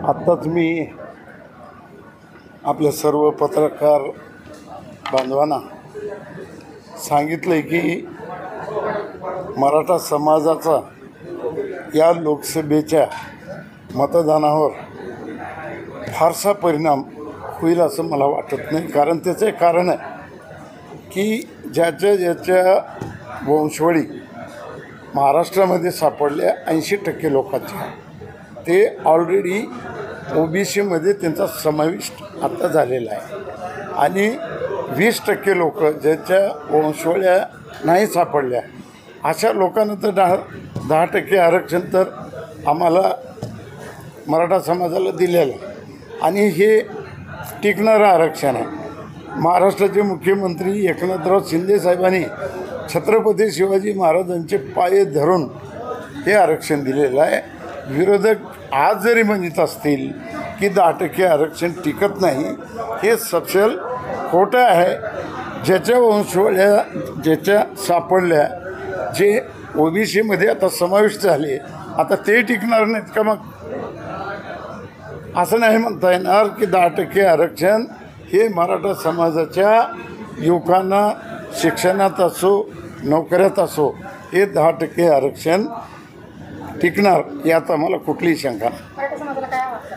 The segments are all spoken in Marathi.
आत्ताच मी आपल्या सर्व पत्रकार बांधवांना सांगितलं की मराठा समाजाचा या लोकसभेच्या मतदानावर फारसा परिणाम होईल असं मला वाटत नाही। कारण त्याचं एक कारण आहे की ज्याच्या वंशवळी महाराष्ट्रामध्ये सापडल्या 80% लोकांच्या ते ऑलरेडी OBCमध्ये त्यांचा समावेश आता झालेला आहे आणि 20% लोक ज्याच्या वंशवळ्या नाही सापडल्या अशा लोकांना तर 10% आरक्षण तर आम्हाला मराठा समाजाला दिलेलं आहे आणि हे टिकणारं आरक्षण आहे। महाराष्ट्राचे मुख्यमंत्री एकनाथराव शिंदे साहेबांनी छत्रपती शिवाजी महाराजांचे पाय धरून हे आरक्षण दिलेलं आहे। विरोधक आज जरी म्हणत असतील की 10% आरक्षण टिकत नाही, हे सपशेल खोटं आहे। ज्याच्या वंशवळ्या ज्याच्या सापडल्या जे OBCमध्ये आता समाविष्ट झाले आता ते टिकणार नाहीत का? मग असं नाही म्हणता येणार की 10% आरक्षण हे मराठा समाजाच्या युवकांना शिक्षणात असो नोकऱ्यात असो हे 10% आरक्षण टिकणार यात आम्हाला कुठलीही शंका नाही।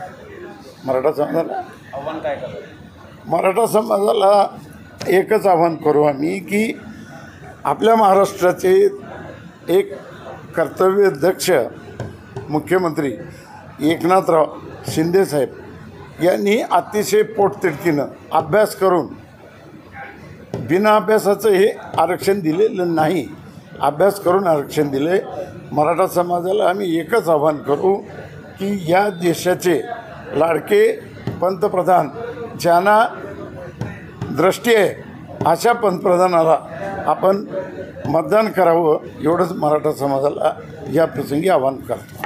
मराठा समाजाला एकच आव्हान करू आम्ही की आपल्या महाराष्ट्राचे एक कर्तव्यदक्ष मुख्यमंत्री एकनाथराव शिंदे साहेब यांनी अतिशय पोटतिडकीनं अभ्यास करून बिना अभ्यासाचं हे आरक्षण दिलेलं नाही, अभ्यास करून आरक्षण दिले। मराठा समाजाला आम्ही एकच आव्हान करू की या देशाचे लाडके पंतप्रधान ज्यांना दृष्टी आहे अशा पंतप्रधानाला आपण मतदान करावं एवढंच मराठा समाजाला या प्रसंगी आवाहन करतो।